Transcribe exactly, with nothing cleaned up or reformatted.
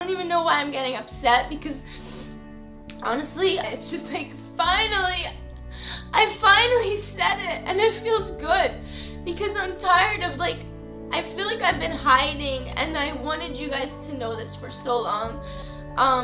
don't even know why I'm getting upset, because honestly, it's just like, finally, I finally said it, and it feels good, because I'm tired of, like, I feel like I've been hiding, and I wanted you guys to know this for so long. Um,